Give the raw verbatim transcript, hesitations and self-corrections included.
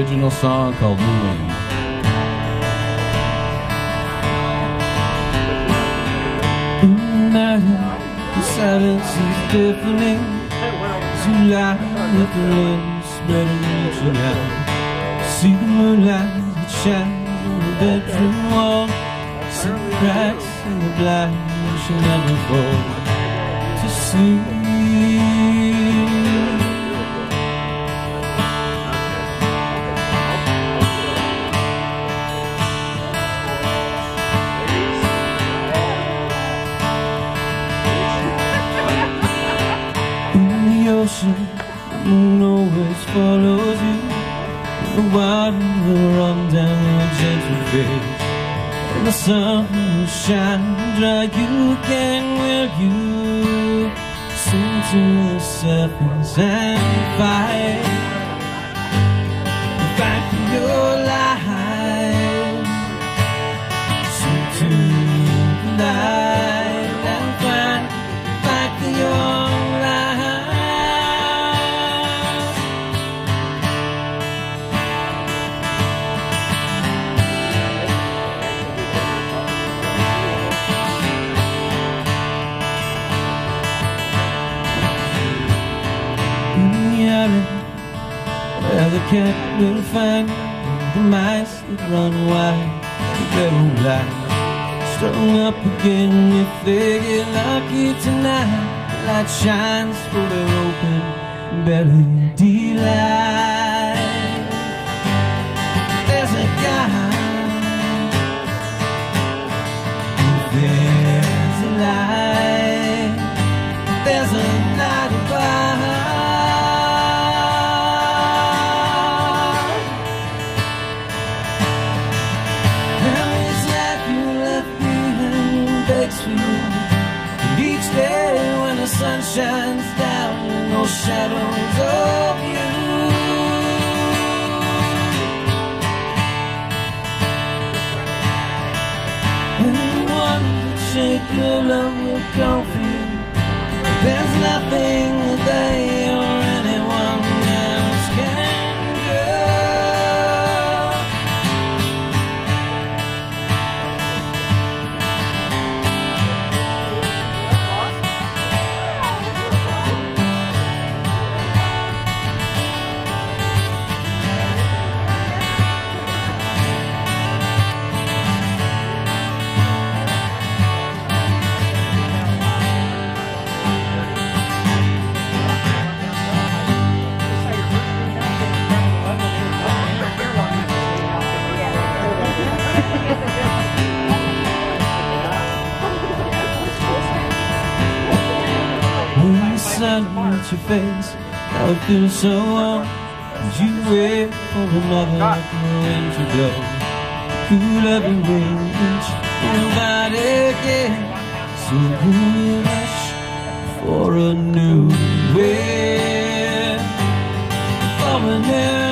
original song called The Wind. In the night, the silence is deafening. Too loud with the limbs spreading, reaching out. See the moonlight that shines on the bedroom wall. See the cracks in the blind, she never fall to sleep. The moon always follows you. The water will run down your gentle face, and the sun will shine dry you again. Will you sing to the surface and fight, fight for your life? Sing to the night and fight, fight for your life. Where the cat will find the mice that run wild, they won't lie. Strung up again if they get lucky tonight. Light shines for their open belly delight. There's a guy, there's a light, there's a light above. And each day when the sun shines down, no shadows of you. And the one that shake your love will come for you. There's nothing that they or anyone else can do. Sun hits your face, now it feels so warm as you wait for another wind to blow. Cool every inch in your body again, so you rush for a new wind, for a new